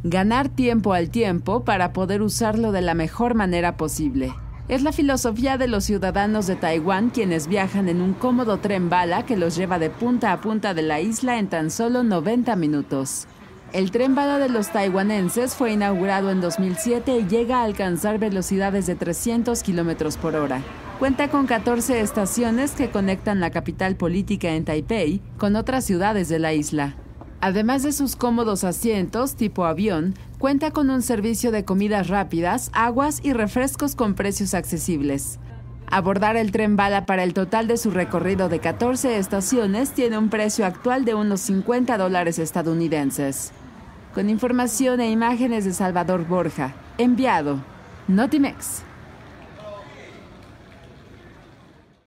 Ganar tiempo al tiempo para poder usarlo de la mejor manera posible. Es la filosofía de los ciudadanos de Taiwán, quienes viajan en un cómodo tren bala que los lleva de punta a punta de la isla en tan solo 90 minutos. El tren bala de los taiwaneses fue inaugurado en 2007 y llega a alcanzar velocidades de 300 kilómetros por hora. Cuenta con 14 estaciones que conectan la capital política en Taipei con otras ciudades de la isla. Además de sus cómodos asientos tipo avión, cuenta con un servicio de comidas rápidas, aguas y refrescos con precios accesibles. Abordar el tren bala para el total de su recorrido de 14 estaciones tiene un precio actual de unos $50 estadounidenses. Con información e imágenes de Salvador Borja. Enviado. Notimex.